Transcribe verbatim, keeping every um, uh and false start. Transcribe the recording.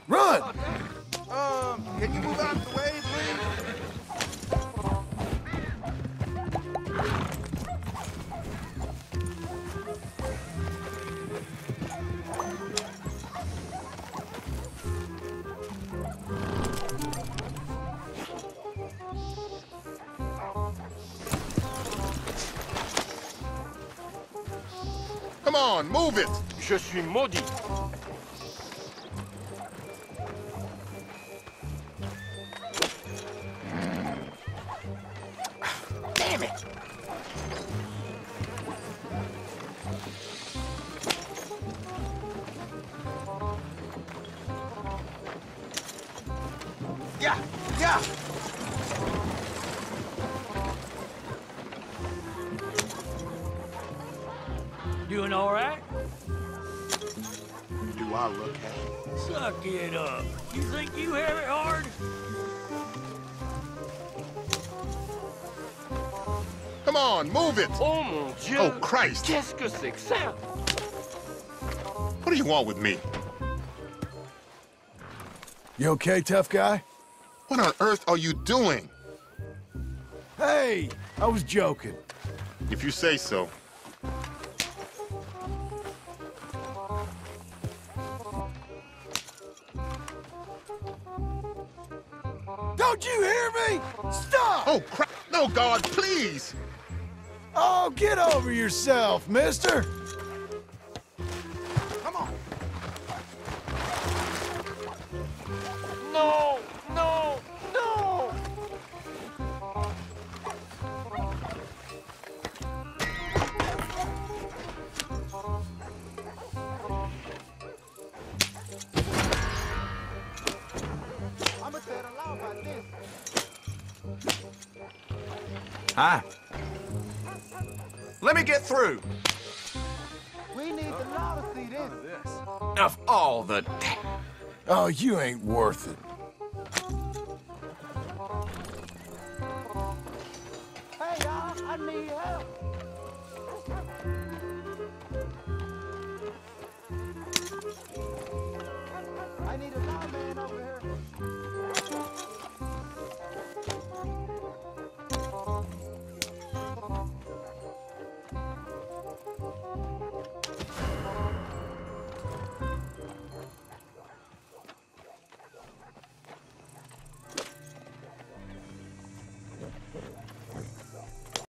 Run! Um, can you move out of the way, please? Come on, move it! Je suis maudit. Damn it! Yeah, yeah! Doing all right? Do I look happy? Suck it up. You think you have it hard? Come on, move it! Oh mon Dieu! Oh, Christ! Qu'est-ce que c'est que ça? What do you want with me? You okay, tough guy? What on earth are you doing? Hey, I was joking. If you say so. Don't you hear me? Stop! Oh, crap! No, God, please! Oh, get over yourself, mister! Come on! Non! Non! Non! I'm gonna tell the law about this. Hi. Let me get through. We need the law to see this. Of all the... Oh, you ain't worth it. Hey, y'all, I need help.